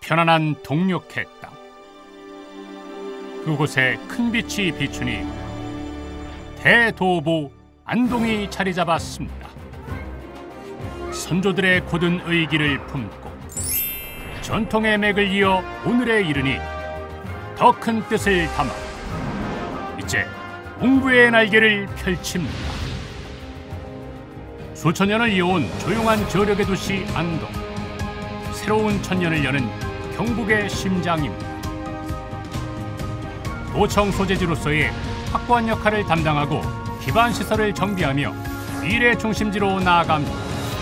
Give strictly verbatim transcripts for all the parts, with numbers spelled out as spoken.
편안한 동력했다. 그곳에 큰 빛이 비추니 대도보 안동이 자리 잡았습니다. 선조들의 고든 의기를 품고 전통의 맥을 이어 오늘에 이르니 더 큰 뜻을 담아 이제 공부의 날개를 펼칩니다. 수천 년을 이어온 조용한 저력의 도시 안동. 새로운 천년을 여는 경북의 심장입니다. 도청 소재지로서의 확고한 역할을 담당하고 기반 시설을 정비하며 미래 중심지로 나아갑니다.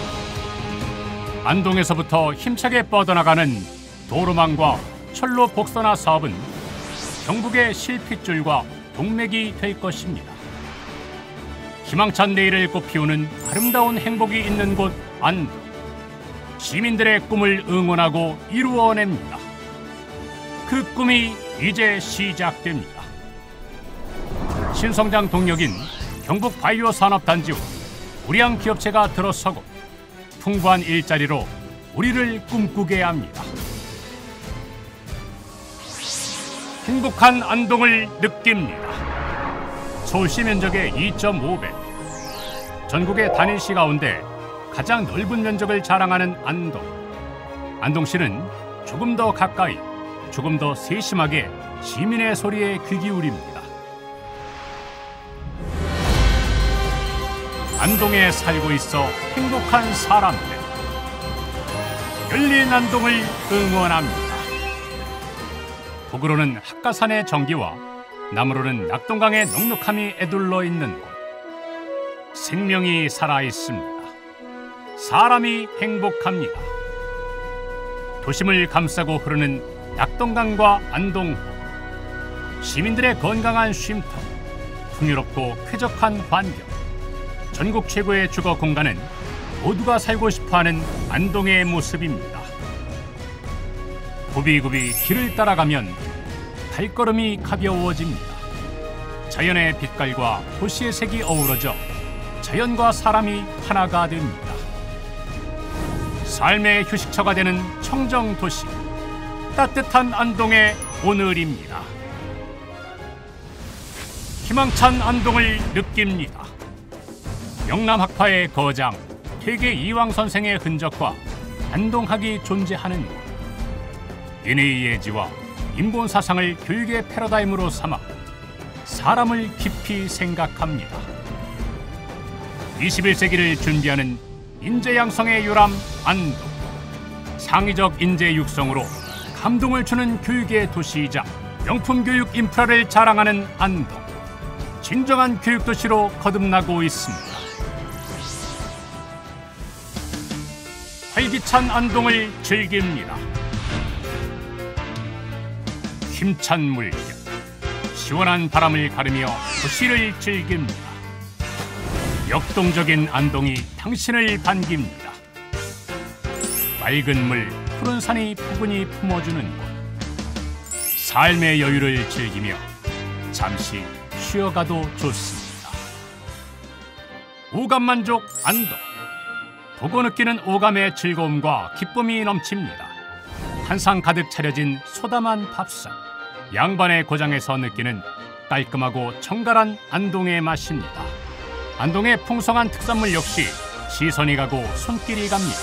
안동에서부터 힘차게 뻗어나가는 도로망과 철로 복선화 사업은 경북의 실핏줄과 동맥이 될 것입니다. 희망찬 내일을 꽃피우는 아름다운 행복이 있는 곳 안동. 시민들의 꿈을 응원하고 이루어냅니다. 그 꿈이 이제 시작됩니다. 신성장 동력인 경북 바이오 산업단지와 우량 기업체가 들어서고 풍부한 일자리로 우리를 꿈꾸게 합니다. 행복한 안동을 느낍니다. 서울시 면적의 이 점 오 배, 전국의 단일시 가운데 가장 넓은 면적을 자랑하는 안동. 안동시는 조금 더 가까이, 조금 더 세심하게 시민의 소리에 귀 기울입니다. 안동에 살고 있어 행복한 사람들. 열린 안동을 응원합니다. 북으로는 학가산의 정기와 남으로는 낙동강의 넉넉함이 에둘러 있는 곳. 생명이 살아있습니다. 사람이 행복합니다. 도심을 감싸고 흐르는 낙동강과 안동호. 시민들의 건강한 쉼터, 풍요롭고 쾌적한 환경. 전국 최고의 주거 공간은 모두가 살고 싶어하는 안동의 모습입니다. 굽이굽이 길을 따라가면 발걸음이 가벼워집니다. 자연의 빛깔과 도시의 색이 어우러져 자연과 사람이 하나가 됩니다. 삶의 휴식처가 되는 청정도시, 따뜻한 안동의 오늘입니다. 희망찬 안동을 느낍니다. 영남학파의 거장 퇴계 이황 선생의 흔적과 안동학이 존재하는 곳. 인의 예지와 인본 사상을 교육의 패러다임으로 삼아 사람을 깊이 생각합니다. 이십일 세기를 준비하는 인재 양성의 요람 안동. 창의적 인재 육성으로 감동을 주는 교육의 도시이자 명품 교육 인프라를 자랑하는 안동. 진정한 교육 도시로 거듭나고 있습니다. 활기찬 안동을 즐깁니다. 힘찬 물결, 시원한 바람을 가르며 도시를 즐깁니다. 역동적인 안동이 당신을 반깁니다. 맑은 물, 푸른 산이 포근히 품어주는 곳. 삶의 여유를 즐기며 잠시 쉬어가도 좋습니다. 오감만족 안동. 보고 느끼는 오감의 즐거움과 기쁨이 넘칩니다. 한상 가득 차려진 소담한 밥상. 양반의 고장에서 느끼는 깔끔하고 정갈한 안동의 맛입니다. 안동의 풍성한 특산물 역시 시선이 가고 손길이 갑니다.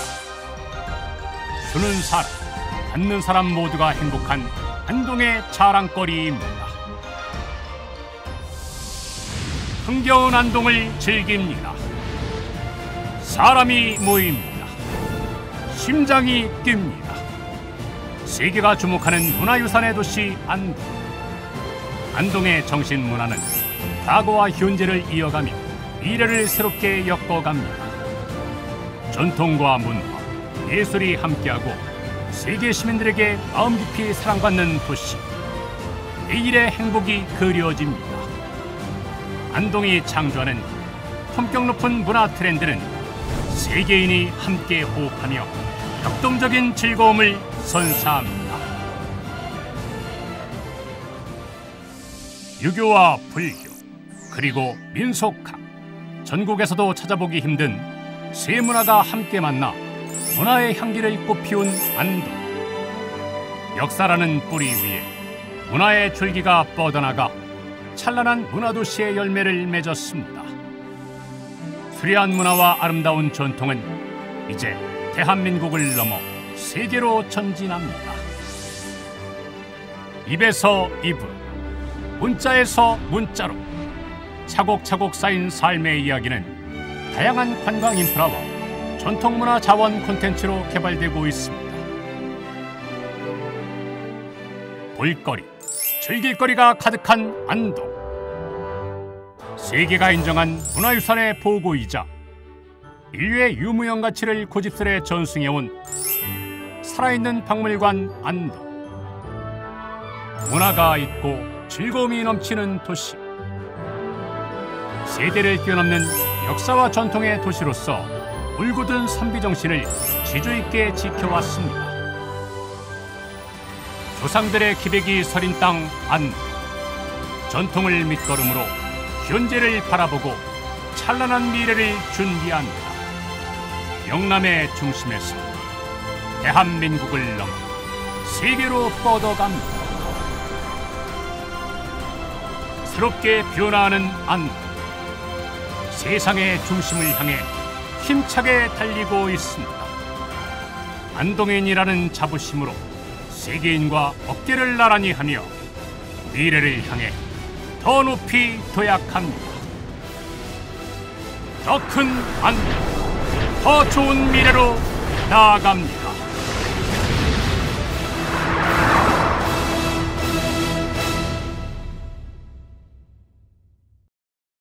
주는 사람, 받는 사람 모두가 행복한 안동의 자랑거리입니다. 흥겨운 안동을 즐깁니다. 사람이 모입니다. 심장이 뜁니다. 세계가 주목하는 문화유산의 도시 안동. 안동의 정신문화는 과거와 현재를 이어가며 미래를 새롭게 엮어갑니다. 전통과 문화, 예술이 함께하고 세계 시민들에게 마음 깊이 사랑받는 도시. 내일의 행복이 그려집니다. 안동이 창조하는 품격 높은 문화 트렌드는 세계인이 함께 호흡하며 역동적인 즐거움을 선사합니다. 유교와 불교, 그리고 민속학, 전국에서도 찾아보기 힘든 세 문화가 함께 만나 문화의 향기를 꽃피운 안동. 역사라는 뿌리 위에 문화의 줄기가 뻗어나가 찬란한 문화도시의 열매를 맺었습니다. 수려한 문화와 아름다운 전통은 이제 대한민국을 넘어 세계로 전진합니다. 입에서 입으로, 문자에서 문자로 차곡차곡 쌓인 삶의 이야기는 다양한 관광 인프라와 전통문화 자원 콘텐츠로 개발되고 있습니다. 볼거리, 즐길거리가 가득한 안동. 세계가 인정한 문화유산의 보고이자 인류의 유무형 가치를 고집스레 전승해온 살아있는 박물관 안동. 문화가 있고 즐거움이 넘치는 도시. 세대를 뛰어넘는 역사와 전통의 도시로서 울고든 선비정신을 지주있게 지켜왔습니다. 조상들의 기백이 서린 땅 안동. 전통을 밑거름으로 현재를 바라보고 찬란한 미래를 준비합니다. 영남의 중심에서 대한민국을 넘어 세계로 뻗어갑니다. 새롭게 변화하는 안동. 세상의 중심을 향해 힘차게 달리고 있습니다. 안동인이라는 자부심으로 세계인과 어깨를 나란히 하며 미래를 향해 더 높이 도약합니다. 더 큰 안동, 더 좋은 미래로 나아갑니다.